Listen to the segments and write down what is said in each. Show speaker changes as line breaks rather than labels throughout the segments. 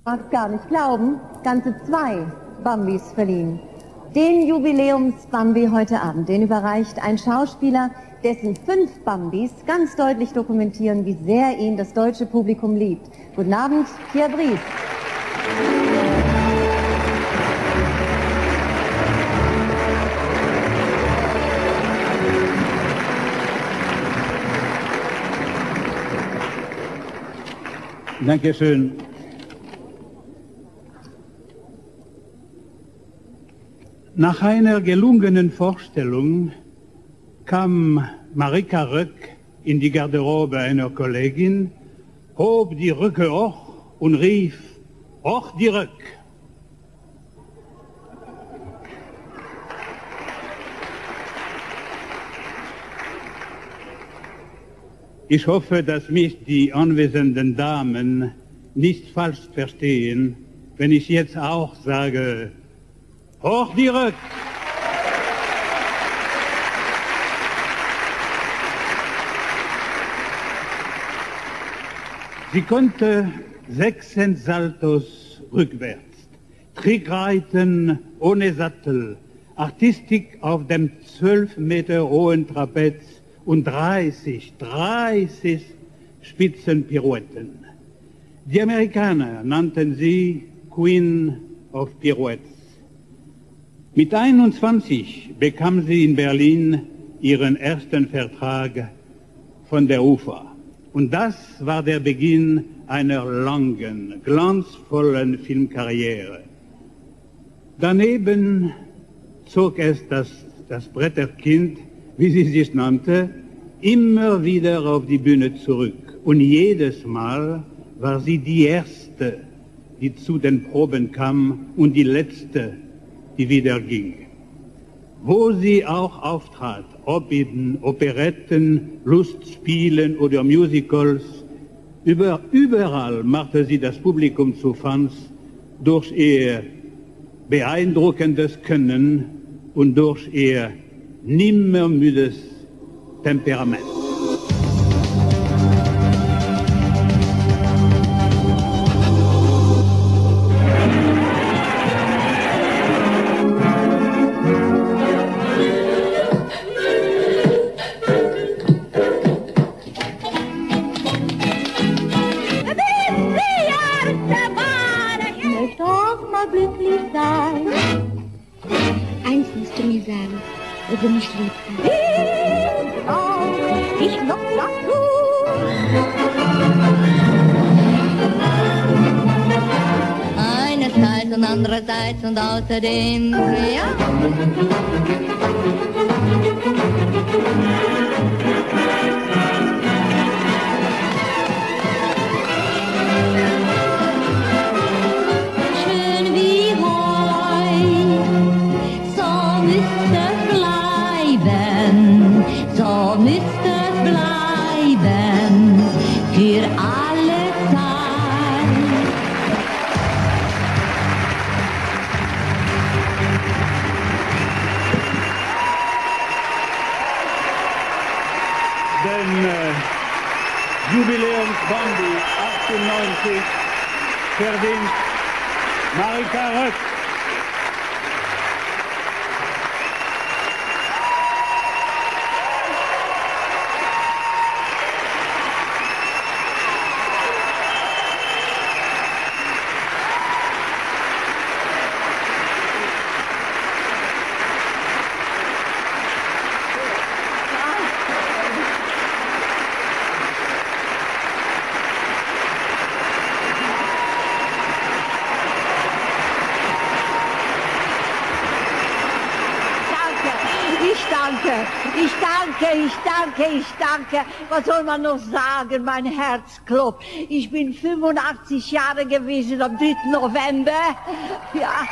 Mag's gar nicht glauben, ganze 2 Bambis verliehen. Den Jubiläums-Bambi heute Abend, den überreicht ein Schauspieler, dessen 5 Bambis ganz deutlich dokumentieren, wie sehr ihn das deutsche Publikum liebt. Guten Abend, Pierre Brice.
Dankeschön. Nach einer gelungenen Vorstellung kam Marika Röck in die Garderobe einer Kollegin, hob die Röcke hoch und rief, hoch die Röck. Ich hoffe, dass mich die anwesenden Damen nicht falsch verstehen, wenn ich jetzt auch sage, hoch die Röck! Sie konnte 16 Saltos rückwärts, Trickreiten ohne Sattel, Artistik auf dem 12 Meter hohen Trapez und 30 Spitzenpirouetten. Die Amerikaner nannten sie Queen of Pirouettes. Mit 21 bekam sie in Berlin ihren ersten Vertrag von der UFA. Und das war der Beginn einer langen, glanzvollen Filmkarriere. Daneben zog es das Bretterkind, wie sie sich nannte, immer wieder auf die Bühne zurück. Und jedes Mal war sie die Erste, die zu den Proben kam und die Letzte, die wieder ging. Wo sie auch auftrat, ob in Operetten, Lustspielen oder Musicals, überall machte sie das Publikum zu Fans durch ihr beeindruckendes Können und durch ihr nimmermüdes Temperament.
Eins musst du mir sagen, wo du mich liebst. Ich noch dazu. Einerseits und andererseits und außerdem, ja. So müsste es bleiben für alle Zeit.
Den Jubiläums-Bambi 98 verdient Marika Röck.
Ich danke. Was soll man noch sagen? Mein Herz klopft. Ich bin 85 Jahre gewesen am 3. November. Ja.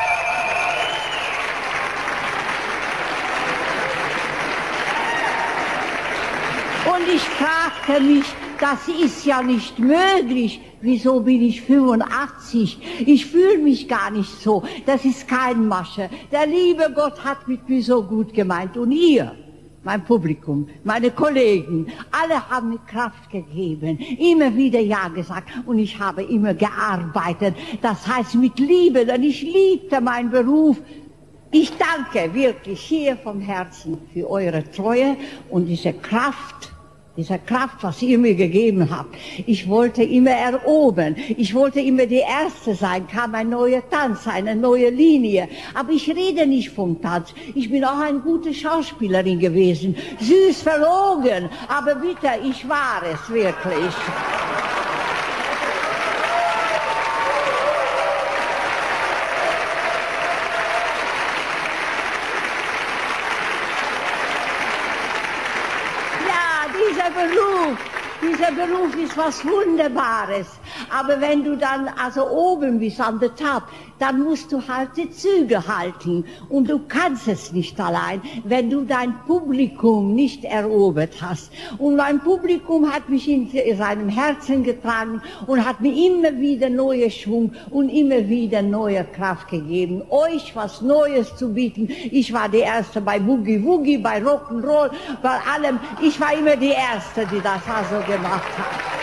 Und ich fragte mich, das ist ja nicht möglich. Wieso bin ich 85? Ich fühle mich gar nicht so. Das ist kein Masche. Der liebe Gott hat mit mir so gut gemeint. Und ihr? mein Publikum, meine Kollegen, alle haben mir Kraft gegeben, immer wieder Ja gesagt und ich habe immer gearbeitet. Das heißt mit Liebe, denn ich liebte meinen Beruf. Ich danke wirklich hier vom Herzen für eure Treue und diese Kraft, was ihr mir gegeben habt. Ich wollte immer erobern, ich wollte immer die Erste sein, kam ein neuer Tanz, eine neue Linie. Aber ich rede nicht vom Tanz, ich bin auch eine gute Schauspielerin gewesen, süß verlogen, aber bitte, ich war es wirklich. Dieser Beruf ist was Wunderbares. Aber wenn du dann also oben bist an der Tab, dann musst du halt die Züge halten. Und du kannst es nicht allein, wenn du dein Publikum nicht erobert hast. Und mein Publikum hat mich in seinem Herzen getragen und hat mir immer wieder neue Schwung und immer wieder neue Kraft gegeben, euch was Neues zu bieten. Ich war die Erste bei Boogie Woogie, bei Rock'n'Roll, bei allem. Ich war immer die Erste, die das also gemacht hat.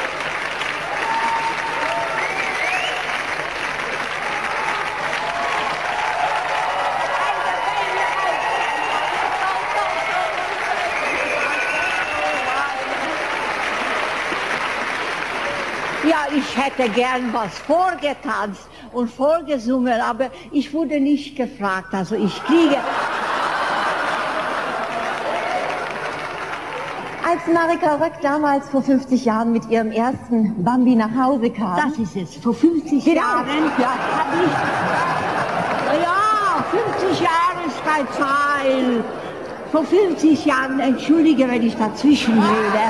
Ja, ich hätte gern was vorgetanzt und vorgesungen, aber ich wurde nicht gefragt, also ich kriege...
Als Marika Röck damals vor 50 Jahren mit ihrem ersten Bambi nach Hause kam...
Das ist es, vor 50 Jahren, ja, hab ich... Ja, 50 Jahre ist kein Teil. Vor 50 Jahren, entschuldige, wenn ich dazwischen rede.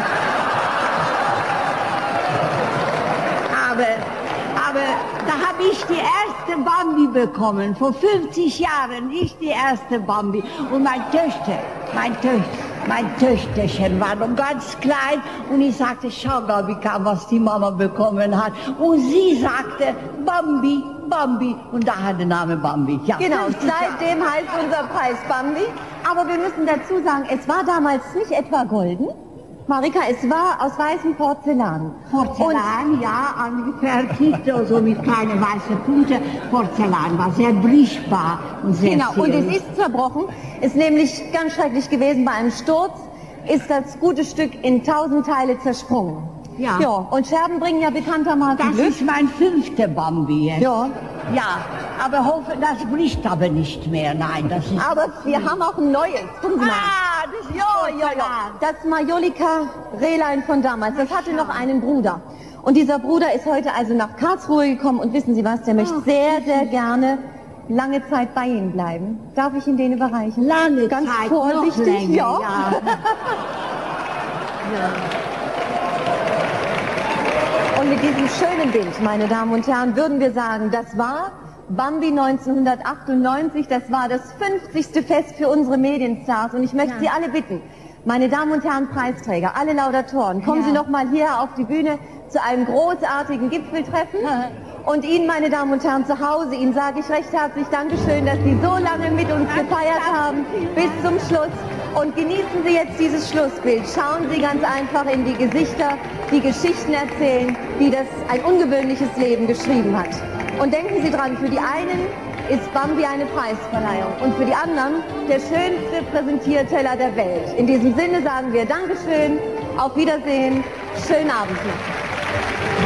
Aber da habe ich die erste Bambi bekommen, vor 50 Jahren, ich die erste Bambi. Und mein Töchterchen war noch ganz klein und ich sagte, schau Barbika, was die Mama bekommen hat. Und sie sagte, Bambi, Bambi. Und da hat der Name Bambi. Ja,
genau, seitdem heißt unser Preis Bambi. Aber wir müssen dazu sagen, es war damals nicht etwa golden. Marika, es war aus weißem Porzellan.
Porzellan, ja, angefertigt, also mit kleinen weißen Punkten. Porzellan war sehr brichbar und sehr
genau, und es ist zerbrochen, ist nämlich ganz schrecklich gewesen. Bei einem Sturz ist das gute Stück in 1000 Teile zersprungen.
Ja.
Ja, und Scherben bringen ja bekanntermaßen
Das
Glück.
ist mein 5. Bambi jetzt.
Ja.
Ja, aber hoffe, das bricht aber nicht mehr, nein, das ist...
Aber wir haben auch ein neues. Gucken Sie mal.
Ah, das ist
Ja. Das Majolika Rehlein von damals, das hatte noch einen Bruder. Und dieser Bruder ist heute also nach Karlsruhe gekommen und wissen Sie was, der möchte sehr, sehr gerne lange Zeit bei Ihnen bleiben. Darf ich Ihnen den überreichen?
Lange
Ganz
Zeit,
vorsichtig,
noch länger,
ja. Und mit diesem schönen Bild, meine Damen und Herren, würden wir sagen, das war Bambi 1998, das war das 50. Fest für unsere Medienstars. Und ich möchte Sie alle bitten, meine Damen und Herren Preisträger, alle Laudatoren, kommen Sie noch mal hier auf die Bühne zu einem großartigen Gipfeltreffen. Und Ihnen, meine Damen und Herren, zu Hause, Ihnen sage ich recht herzlich Dankeschön, dass Sie so lange mit uns gefeiert haben, bis zum Schluss. Und genießen Sie jetzt dieses Schlussbild. Schauen Sie ganz einfach in die Gesichter, die Geschichten erzählen, wie das ein ungewöhnliches Leben geschrieben hat. Und denken Sie dran, für die einen ist Bambi eine Preisverleihung und für die anderen der schönste Präsentierteller der Welt. In diesem Sinne sagen wir Dankeschön, auf Wiedersehen, schönen Abend noch.